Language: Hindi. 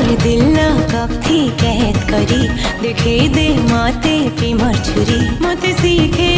दिल ना कभी कैद करी देखे दे माते प्रेमर छुरी मते सीखे